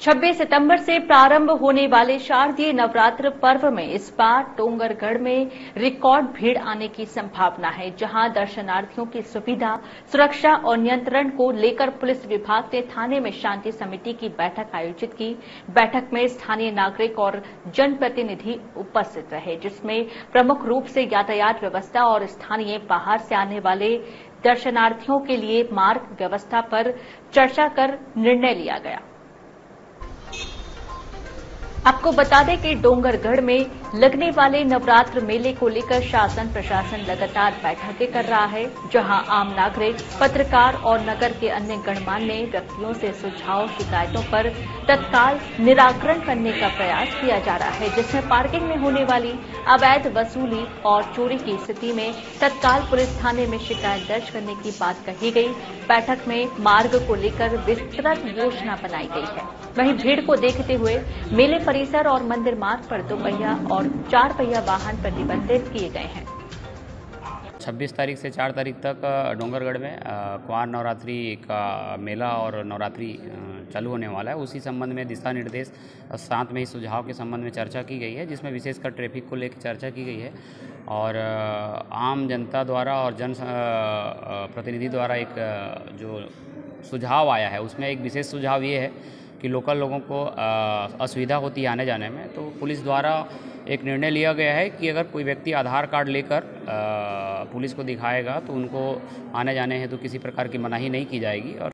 26 सितंबर से प्रारंभ होने वाले शारदीय नवरात्र पर्व में इस बार डोंगरगढ़ में रिकॉर्ड भीड़ आने की संभावना है, जहां दर्शनार्थियों की सुविधा, सुरक्षा और नियंत्रण को लेकर पुलिस विभाग ने थाने में शांति समिति की बैठक आयोजित की। बैठक में स्थानीय नागरिक और जनप्रतिनिधि उपस्थित रहे, जिसमें प्रमुख रूप से यातायात व्यवस्था और स्थानीय बाहर से आने वाले दर्शनार्थियों के लिए मार्ग व्यवस्था पर चर्चा कर निर्णय लिया गया। आपको बता दें कि डोंगरगढ़ में लगने वाले नवरात्र मेले को लेकर शासन प्रशासन लगातार बैठकें कर रहा है, जहां आम नागरिक, पत्रकार और नगर के अन्य गणमान्य व्यक्तियों से सुझाव शिकायतों पर तत्काल निराकरण करने का प्रयास किया जा रहा है, जिसमें पार्किंग में होने वाली अवैध वसूली और चोरी की स्थिति में तत्काल पुलिस थाने में शिकायत दर्ज करने की बात कही गई। बैठक में मार्ग को लेकर विस्तृत योजना बनाई गई है। वहीं भीड़ को देखते हुए मेले परिसर और मंदिर मार्ग पर 2 पहिया और 4 पहिया वाहन प्रतिबंधित किए गए हैं। 26 तारीख से 4 तारीख तक डोंगरगढ़ में कुंवार नवरात्रि का मेला और नवरात्रि चालू होने वाला है। उसी संबंध में दिशा निर्देश साथ में ही सुझाव के संबंध में चर्चा की गई है, जिसमें विशेषकर ट्रैफिक को लेकर चर्चा की गई है और आम जनता द्वारा और जन प्रतिनिधि द्वारा एक जो सुझाव आया है, उसमें एक विशेष सुझाव ये है कि लोकल लोगों को असुविधा होती है आने जाने में। तो पुलिस द्वारा एक निर्णय लिया गया है कि अगर कोई व्यक्ति आधार कार्ड लेकर पुलिस को दिखाएगा तो उनको आने जाने हेतु किसी प्रकार की मनाही नहीं की जाएगी। और